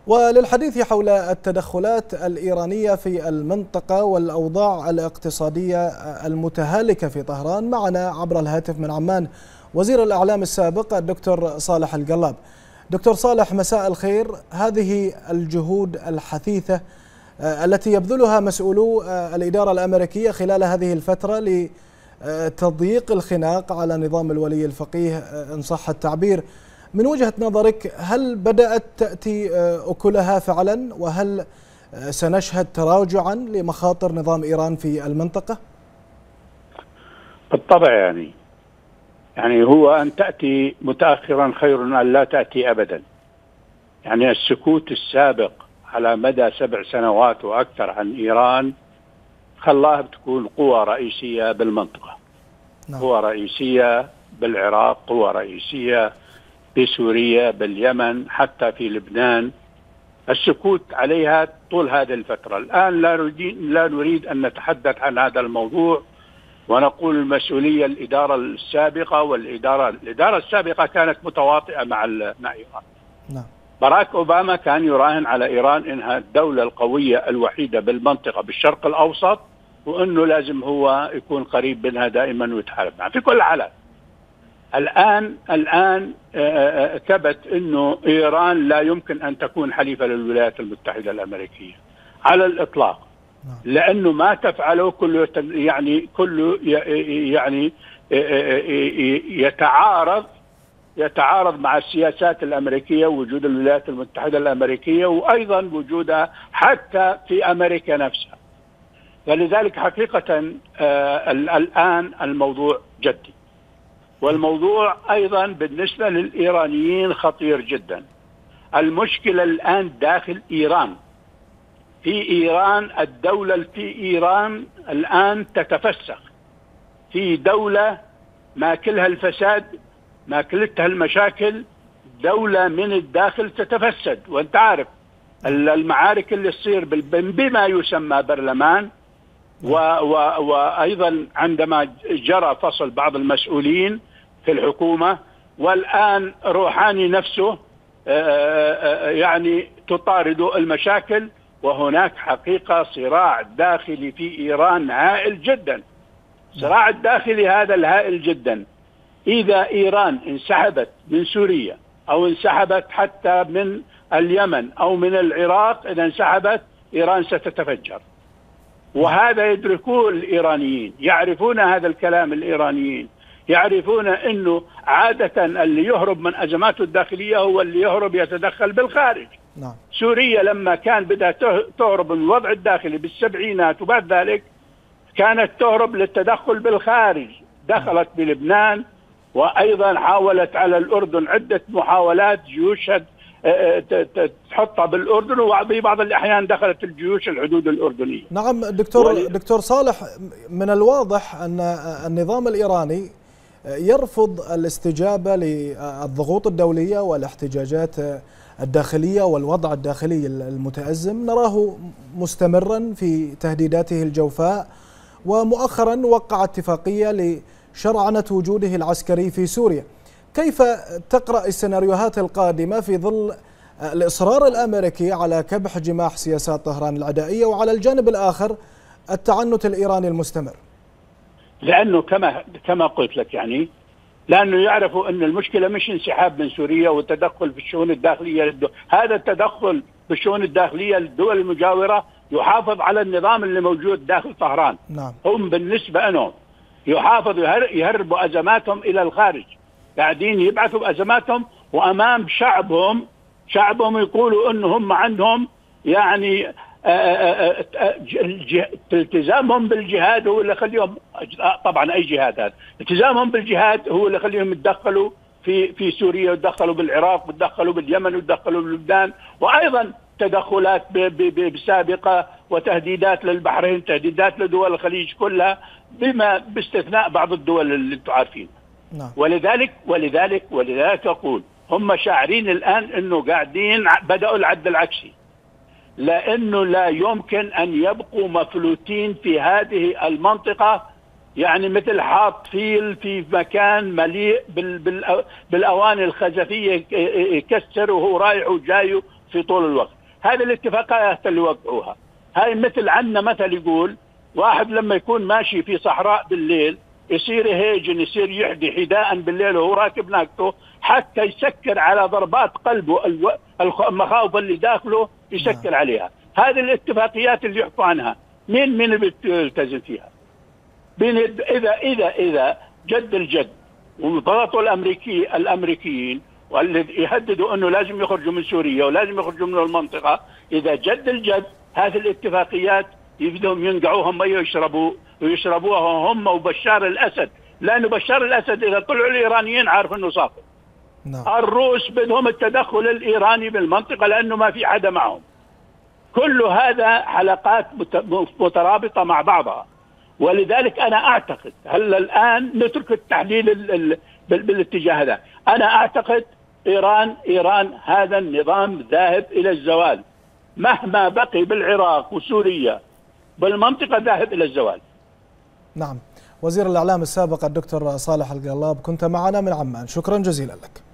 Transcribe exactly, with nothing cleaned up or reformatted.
وللحديث حول التدخلات الإيرانية في المنطقة والأوضاع الاقتصادية المتهالكة في طهران، معنا عبر الهاتف من عمان وزير الإعلام السابق الدكتور صالح القلاب. دكتور صالح، مساء الخير. هذه الجهود الحثيثة التي يبذلها مسؤولو الإدارة الأمريكية خلال هذه الفترة لتضييق الخناق على نظام الولي الفقيه إن صح التعبير، من وجهة نظرك هل بدأت تأتي أكلها فعلا؟ وهل سنشهد تراجعا لمخاطر نظام إيران في المنطقة؟ بالطبع، يعني يعني هو أن تأتي متأخرا خير من أن لا تأتي أبدا. يعني السكوت السابق على مدى سبع سنوات وأكثر عن إيران خلاها بتكون قوة رئيسية بالمنطقة. نعم. قوة رئيسية بالعراق، قوة رئيسية بسوريا، باليمن، حتى في لبنان. السكوت عليها طول هذه الفترة. الآن لا نريد لا نريد أن نتحدث عن هذا الموضوع ونقول المسؤولية الإدارة السابقة، والإدارة الإدارة السابقة كانت متواطئة مع مع إيران. نعم. باراك أوباما كان يراهن على إيران إنها الدولة القوية الوحيدة بالمنطقة بالشرق الأوسط، وإنه لازم هو يكون قريب منها دائما ويتحالف معها في كل الحالات. الآن الآن ثبت إنه إيران لا يمكن أن تكون حليفة للولايات المتحدة الأمريكية على الإطلاق، لأنه ما تفعله كله يعني كله يعني يتعارض يتعارض مع السياسات الأمريكية، وجود الولايات المتحدة الأمريكية وأيضا وجودها حتى في أمريكا نفسها. فلذلك حقيقة الآن الموضوع جدي، والموضوع أيضا بالنسبة للإيرانيين خطير جدا. المشكلة الآن داخل إيران. في إيران الدولة في إيران الآن تتفسخ، في دولة ماكلها الفساد، ماكلتها المشاكل، دولة من الداخل تتفسد. وانت عارف المعارك اللي تصير بما يسمى برلمان، و و وأيضا عندما جرى فصل بعض المسؤولين في الحكومة، والآن روحاني نفسه يعني تطارد المشاكل. وهناك حقيقة صراع داخلي في إيران هائل جدا. صراع الداخلي هذا الهائل جدا، إذا إيران انسحبت من سوريا أو انسحبت حتى من اليمن أو من العراق، إذا انسحبت إيران ستتفجر. وهذا يدركوه الإيرانيين، يعرفون هذا الكلام. الإيرانيين يعرفون أنه عادة اللي يهرب من أزماته الداخلية هو اللي يهرب يتدخل بالخارج. نعم. سوريا لما كان بدها تهرب من الوضع الداخلي بالسبعينات وبعد ذلك كانت تهرب للتدخل بالخارج، دخلت بلبنان، وأيضا حاولت على الأردن عدة محاولات، جيوش تحطها بالأردن، وفي بعض الأحيان دخلت الجيوش الحدود الأردنية. نعم دكتور ولي... دكتور صالح، من الواضح أن النظام الإيراني يرفض الاستجابة للضغوط الدولية والاحتجاجات الداخلية والوضع الداخلي المتأزم. نراه مستمرا في تهديداته الجوفاء، ومؤخرا وقع اتفاقية لشرعنة وجوده العسكري في سوريا. كيف تقرأ السيناريوهات القادمة في ظل الإصرار الأمريكي على كبح جماح سياسات طهران العدائية، وعلى الجانب الآخر التعنت الإيراني المستمر؟ لأنه كما كما قلت لك، يعني لأنه يعرفوا أن المشكلة مش انسحاب من سوريا والتدخل في الشؤون الداخلية للدول. هذا التدخل في الشؤون الداخلية للدول المجاورة يحافظ على النظام اللي موجود داخل طهران. نعم. هم بالنسبة لهم يحافظوا يهربوا أزماتهم إلى الخارج، قاعدين يبعثوا أزماتهم، وأمام شعبهم شعبهم يقولوا أنهم عندهم يعني التزامهم بالجهاد هو اللي خليهم، طبعا أي جهاد، هذا التزامهم بالجهاد هو اللي خليهم يتدخلوا في في سوريا، ويتدخلوا بالعراق، ويتدخلوا باليمن، ويتدخلوا بلبنان، وأيضا تدخلات سابقة وتهديدات للبحرين، تهديدات لدول الخليج كلها، بما باستثناء بعض الدول اللي انتم عارفين. نعم. ولذلك ولذلك ولذلك أقول هم شاعرين الآن أنه قاعدين بدأوا العد العكسي، لأنه لا يمكن أن يبقوا مفلوتين في هذه المنطقة، يعني مثل حاط فيل في مكان مليء بالأواني الخزفية يكسر وهو رايح وجاي في طول الوقت. هذه الاتفاقيات اللي وقعوها هاي مثل عنا مثل يقول واحد لما يكون ماشي في صحراء بالليل يصير يهيجن، يصير يحدي حداء بالليل وهو راكب ناقته حتى يسكر على ضربات قلبه المخاوف اللي داخله يسكر عليها. هذه الاتفاقيات اللي يحكوا عنها مين مين اللي بيلتزم فيها؟ مين اذا اذا اذا جد الجد وضغطوا الامريكي الامريكيين واللي يهددوا انه لازم يخرجوا من سوريا ولازم يخرجوا من المنطقه، اذا جد الجد هذه الاتفاقيات يبدهم ينقعوها ميه ويشربوا ويشربوها هم وبشار الاسد، لانه بشار الاسد اذا طلعوا الايرانيين عارف انه صافي. نعم. الروس بدهم التدخل الايراني بالمنطقه لانه ما في حدا معهم. كل هذا حلقات مترابطه مع بعضها، ولذلك انا اعتقد هلا الان نترك التحليل بالاتجاه هذا، انا اعتقد ايران ايران هذا النظام ذاهب الى الزوال، مهما بقي بالعراق وسوريا بالمنطقه ذاهب الى الزوال. نعم. وزير الاعلام السابق الدكتور صالح القلاب كنت معنا من عمان، شكرا جزيلا لك.